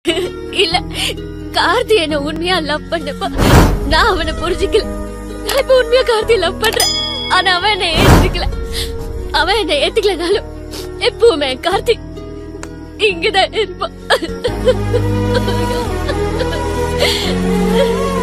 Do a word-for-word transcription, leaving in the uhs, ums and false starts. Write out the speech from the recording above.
இல்ல, கார்த்தி என்ன உண்மையா லவ் பண்ணப்ப நான் அவனை புரிஞ்சுக்கல. நான் இப்ப உண்மையா கார்த்தி லவ் பண்றேன். ஆனா அவன் என்ன ஏத்துக்கல. அவன் என்ன ஏத்துக்கலனாலும் எப்பவுமே கார்த்தி இங்கதான் இருப்பான்.